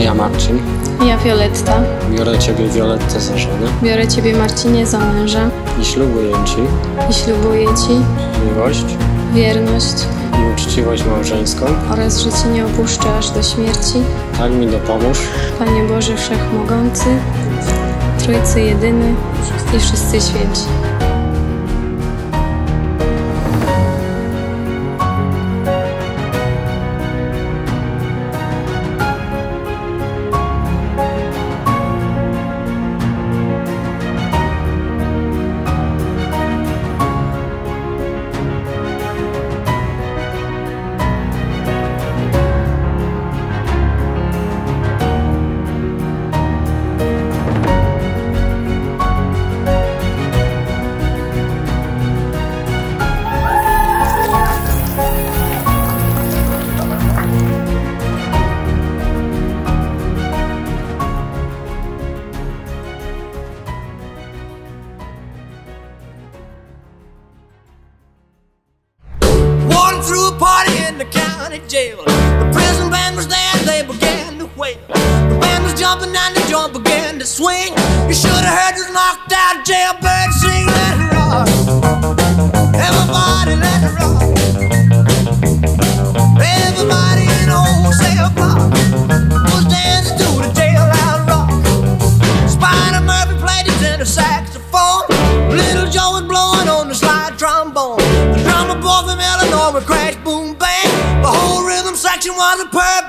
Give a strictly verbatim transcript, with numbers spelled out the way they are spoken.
Ja Marcin. Ja Violetta. Biorę Ciebie, Violettę, za żonę. Biorę Ciebie, Marcinie, za męża. I ślubuję Ci I ślubuję Ci miłość wierność i uczciwość małżeńską. oraz, że Ci nie opuszczę aż do śmierci. Tak mi dopomóż. Panie Boże Wszechmogący, Trójcy Jedyny i wszyscy święci. Threw a party in the county jail. The prison band was there, they began to wail. The band was jumping and the joint began to swing. You should have heard this knocked out jailbird sing. Let it rock, everybody let it rock. Everybody in the wholesale block was dancing to the jailhouse rock. Spider Murphy played his tenor saxophone. Little Joe was blowing on the slide trombone. The drummer boy from Illinois would crash, boom, bang. The whole rhythm section was a perfect